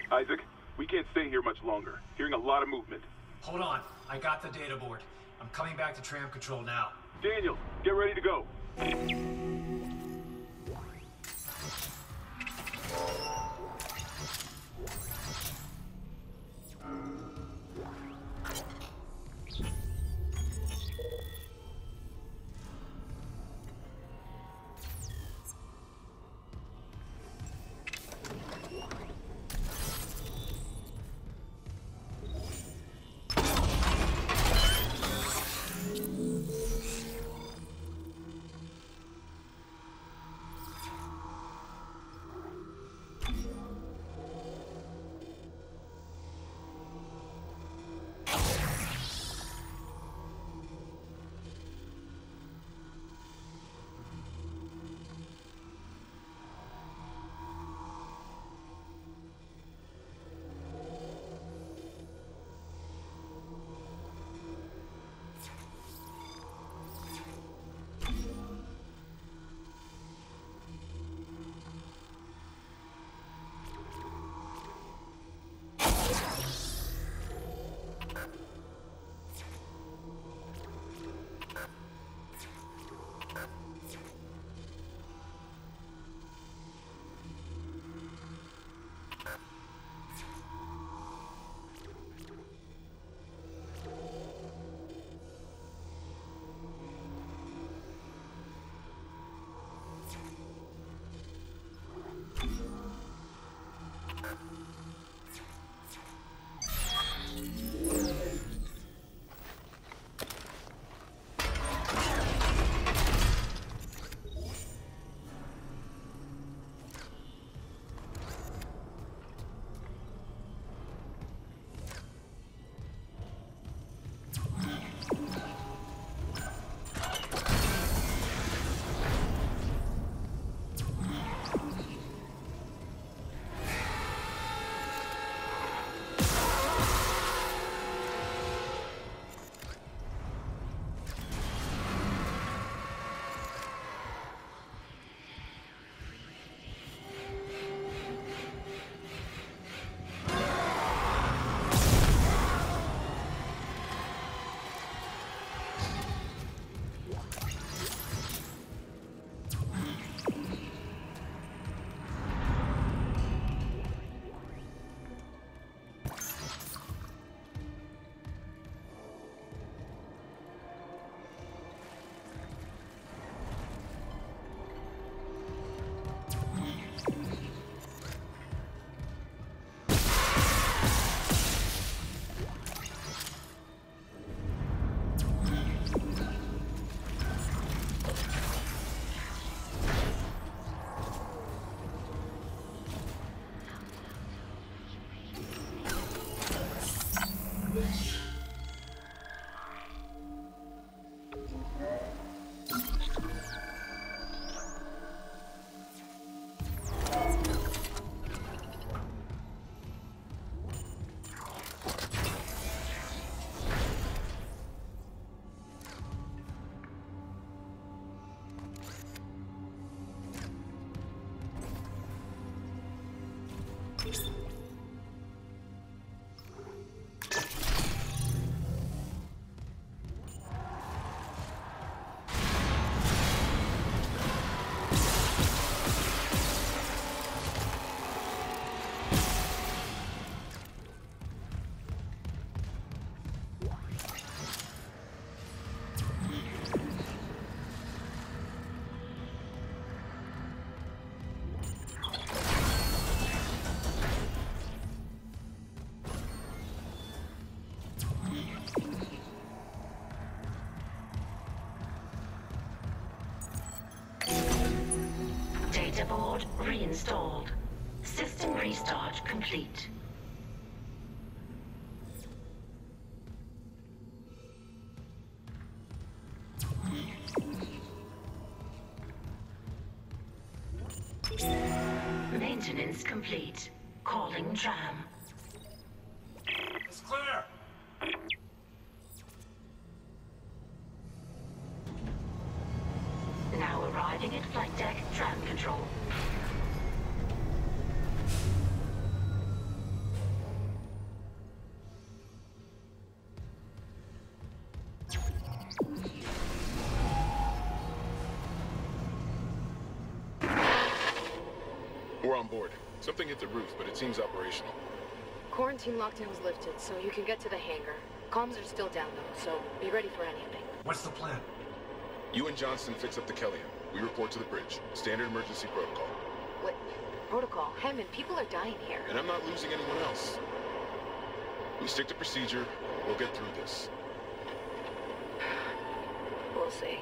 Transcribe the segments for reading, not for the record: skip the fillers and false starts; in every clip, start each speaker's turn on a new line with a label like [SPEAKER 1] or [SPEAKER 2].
[SPEAKER 1] Isaac, we can't stay here much longer. Hearing a lot of movement.
[SPEAKER 2] Hold on. I got the data board. I'm coming back to tram control now.
[SPEAKER 1] Daniel, get ready to go.
[SPEAKER 3] Data board reinstalled. System restart complete. Maintenance complete. Calling tram.
[SPEAKER 2] It's clear!
[SPEAKER 3] Now arriving at flight deck tram control.
[SPEAKER 4] We're on board. Something hit the roof, but it seems operational.
[SPEAKER 5] Quarantine lockdown was lifted, so you can get to the hangar. Comms are still down, though, so be ready for anything.
[SPEAKER 2] What's the plan?
[SPEAKER 4] You and Johnston fix up the Kellion. We report to the bridge. Standard emergency protocol.
[SPEAKER 5] What? Protocol? Hammond, people are dying here.
[SPEAKER 4] And I'm not losing anyone else. We stick to procedure. We'll get through this.
[SPEAKER 5] We'll see.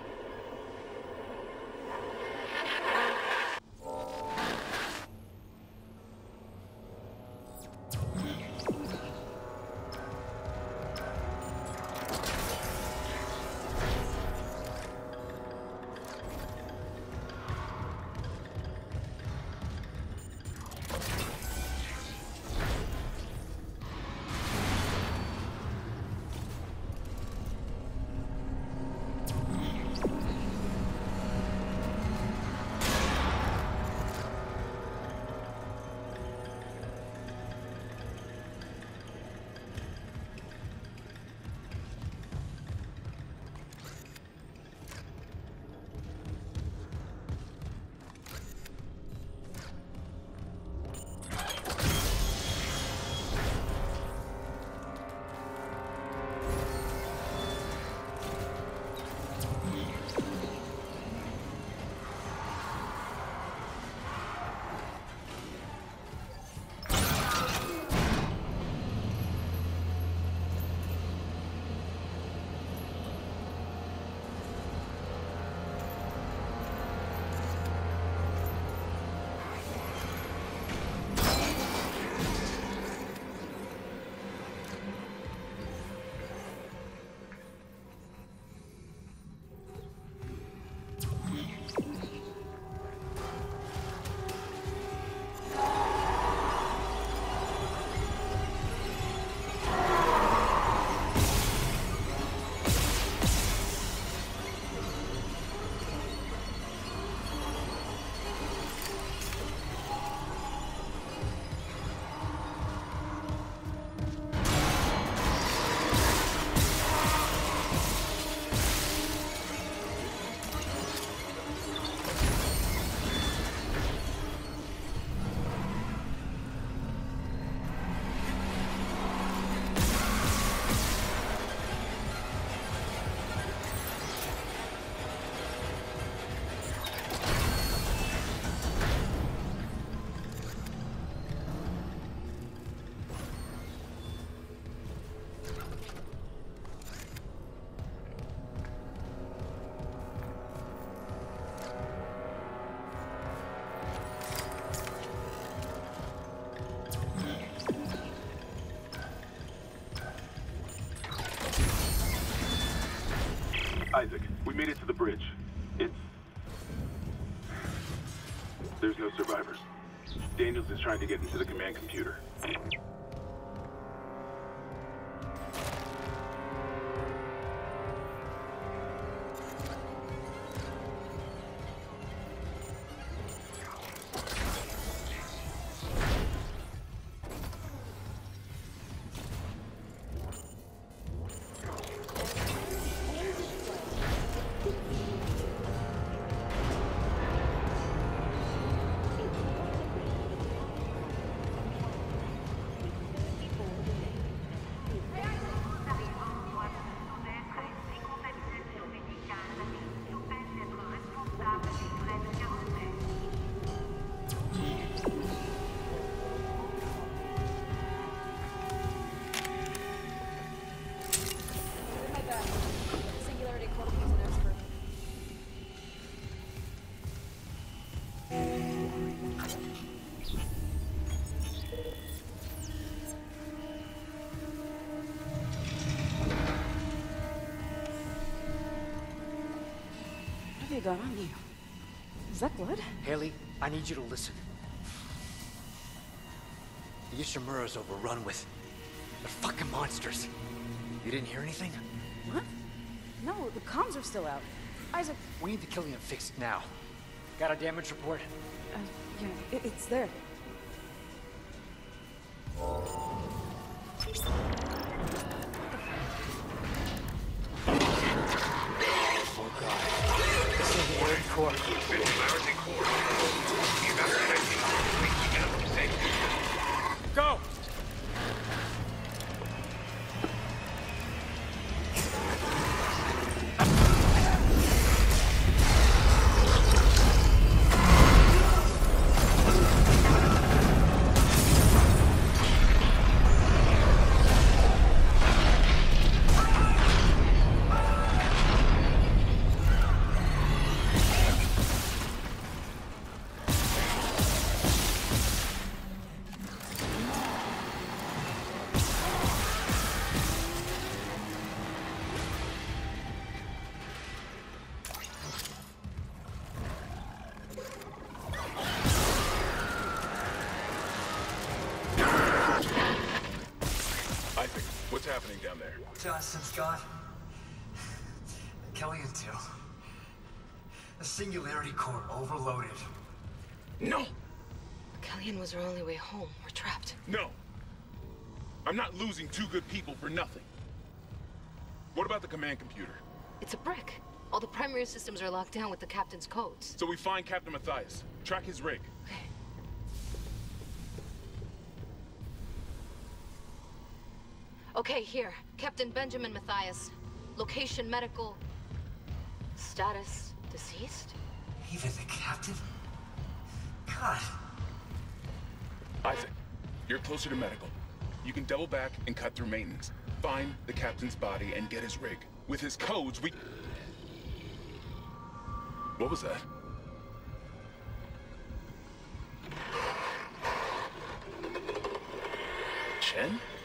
[SPEAKER 1] Isaac, we made it to the bridge. There's no survivors. Daniels is trying to get into the command computer.
[SPEAKER 6] What got on you? Is that blood?
[SPEAKER 7] Haley, I need you to listen. The Ishimura's overrun with... they're fucking monsters. You didn't hear anything?
[SPEAKER 6] What? No, the comms are still out. Isaac...
[SPEAKER 7] We need the Killian fixed now. Got a damage report?
[SPEAKER 6] Yeah, it's there.
[SPEAKER 7] Oh god. This is the Air Corps.
[SPEAKER 8] Singularity Core. Evacuation complete.
[SPEAKER 4] happening down there?
[SPEAKER 2] Johnson's gone. Kellion too. The Singularity Core overloaded.
[SPEAKER 4] No!
[SPEAKER 5] Kellion was our only way home. We're trapped.
[SPEAKER 4] No! I'm not losing two good people for nothing. What about the command computer?
[SPEAKER 5] It's a brick. All the primary systems are locked down with the captain's codes.
[SPEAKER 4] So we find Captain Mathius, track his rig.
[SPEAKER 5] Okay. Okay, here. Captain Benjamin Mathius. Location medical. Status deceased?
[SPEAKER 2] Even the captain? God.
[SPEAKER 4] Isaac, you're closer to medical. You can double back and cut through maintenance. Find the captain's body and get his rig. With his codes, we... What was that? Chen?